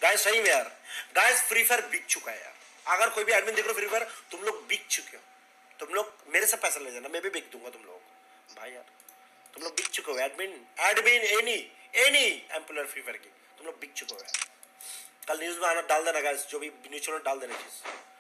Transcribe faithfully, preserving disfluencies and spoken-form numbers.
Guys सही में यार, गाइस फ्री फायर बिक चुका है यार। अगर कोई भी एडमिन देख रहे हो फ्री फायर, तुम लोग बिक चुके हो। तुम लोग मेरे से पैसा ले जाना, मैं भी बिक दूंगा तुम लोगों को भाई यार। तुम लोग बिक चुके हो admin, admin any any employer free fire की, तुम लोग बिक चुके हो यार। कल न्यूज में आना डाल देना गाइस, जो भी न्यूज चैनल डाल देना चीज।